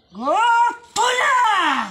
ګوټونه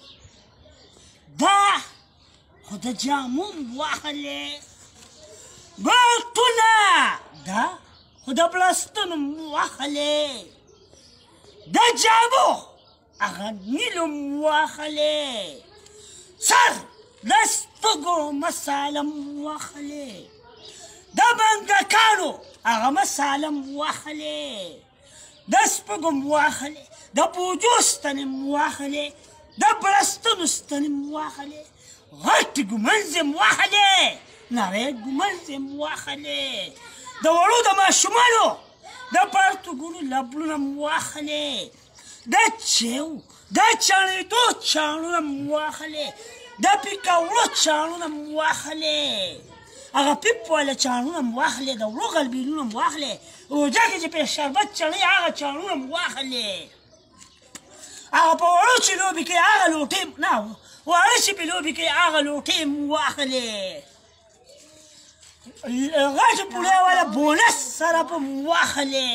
دا خو د جامو واخلې ګوټونه دا خو د بلستونو واخلې د جامو هغه نیلو واخلې سر د سپږو مساله واخلې د بنګکانو هغه مساله واخلې د سپږو واخلې د بوجو ستنې واخلې د بلستونو ستنې واخلې غټ ګمنځ واخلې نری ګمنځ واخلې د وړو د ماشومانو د پرتوګونو لبلونه واخلې د چاڼېدو چاڼونه واخلې د پیکاوړو چاڼونه واخلې هغه پیپ والا چاڼونه واخلې د وړو غلبیلونه واخلې روژه کې چې پې شربت چڼې هغه چاڼونه واخلې هغه په وړو چې لوبې کوي هغه لوټې نه واړه چې پې لوبې کوي هغه لوټې واخلې غټ پوړی والا بونس سره په واخلې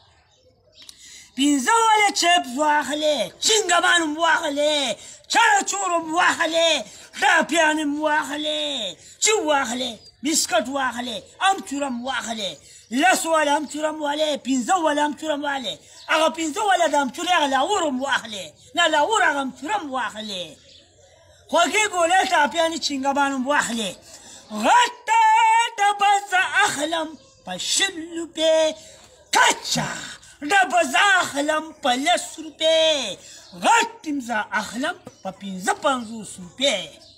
پنځه والا چپس واخلې چنګمان واخلې چړچور واخلې ټاپیان واخلې چې واخلې بسکټ واخلې امچورم واخلې لس والا امچورم والې پنځه والا امچورم والې هغه پنځه والا د امچورې هغه لاورم واخلې نه لاور هغه امچورم واخلې خوږې ګولې ټاپیانې چنګمانم واخلې غټه ډبه زه اخلم په 20 روپۍ کچه ډبه زه اخلم په 10 روپۍ غټ ټیم زه اخلم په 55 روپۍ